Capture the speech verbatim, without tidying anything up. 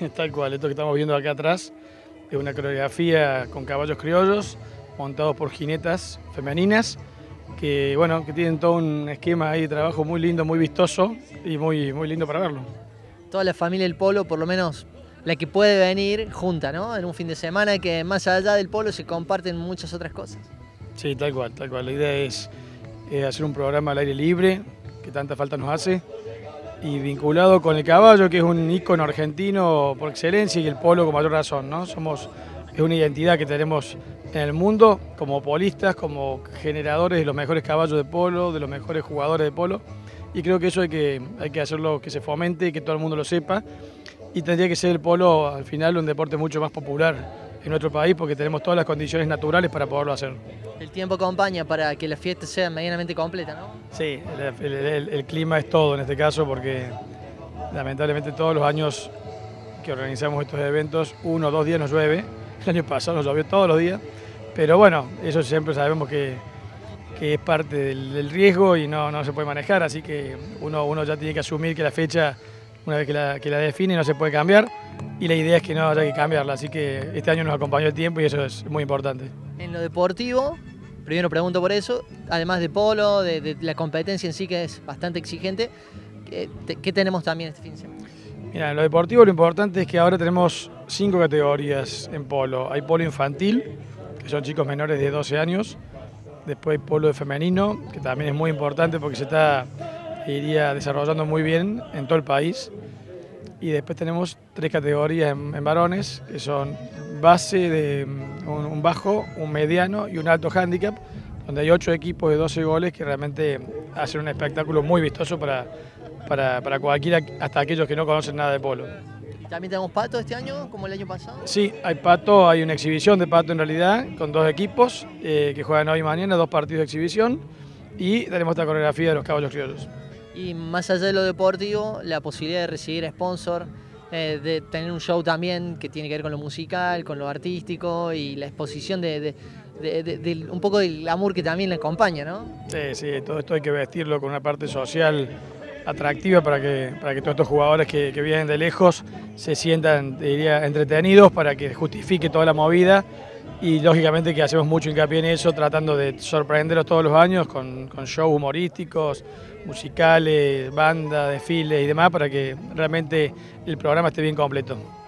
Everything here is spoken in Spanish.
Tal cual, esto que estamos viendo acá atrás es una coreografía con caballos criollos montados por jinetas femeninas que, bueno, que tienen todo un esquema ahí de trabajo muy lindo, muy vistoso y muy, muy lindo para verlo. Toda la familia del polo, por lo menos la que puede venir junta, ¿no? En un fin de semana que más allá del polo se comparten muchas otras cosas. Sí, tal cual, tal cual. La idea es eh, hacer un programa al aire libre, que tanta falta nos hace, y vinculado con el caballo, que es un ícono argentino por excelencia, y el polo con mayor razón, ¿no? Somos, es una identidad que tenemos en el mundo como polistas, como generadores de los mejores caballos de polo, de los mejores jugadores de polo, y creo que eso hay que, hay que hacerlo que se fomente, que todo el mundo lo sepa, y tendría que ser el polo al final un deporte mucho más popular en nuestro país porque tenemos todas las condiciones naturales para poderlo hacer. El tiempo acompaña para que la fiesta sea medianamente completa, ¿no? Sí, el, el, el, el clima es todo en este caso porque lamentablemente todos los años que organizamos estos eventos, uno o dos días nos llueve. El año pasado nos llovió todos los días, pero bueno, eso siempre sabemos que, que es parte del, del riesgo y no, no se puede manejar, así que uno, uno ya tiene que asumir que la fecha, una vez que la, que la define, no se puede cambiar y la idea es que no haya que cambiarla, así que este año nos acompañó el tiempo y eso es muy importante. En lo deportivo, primero pregunto por eso, además de polo, de, de la competencia en sí que es bastante exigente, ¿qué, qué tenemos también este fin de semana? Mira, en lo deportivo lo importante es que ahora tenemos cinco categorías en polo. Hay polo infantil, que son chicos menores de doce años, después hay polo de femenino, que también es muy importante porque se está iría desarrollando muy bien en todo el país. Y después tenemos tres categorías en, en varones, que son base de un, un bajo, un mediano y un alto handicap, donde hay ocho equipos de doce goles que realmente hacen un espectáculo muy vistoso para, para, para cualquiera, hasta aquellos que no conocen nada de polo. ¿También tenemos pato este año, como el año pasado? Sí, hay pato, hay una exhibición de pato en realidad, con dos equipos eh, que juegan hoy y mañana, dos partidos de exhibición, y tenemos esta coreografía de los caballos criollos. Y más allá de lo deportivo, la posibilidad de recibir sponsor, eh, de tener un show también que tiene que ver con lo musical, con lo artístico y la exposición de, de, de, de, de un poco del glamour que también le acompaña, ¿no? Sí, sí, todo esto hay que vestirlo con una parte social atractiva para que, para que todos estos jugadores que, que vienen de lejos se sientan, diría, entretenidos para que justifique toda la movida. Y lógicamente que hacemos mucho hincapié en eso, tratando de sorprenderlos todos los años con, con shows humorísticos, musicales, bandas, desfiles y demás, para que realmente el programa esté bien completo.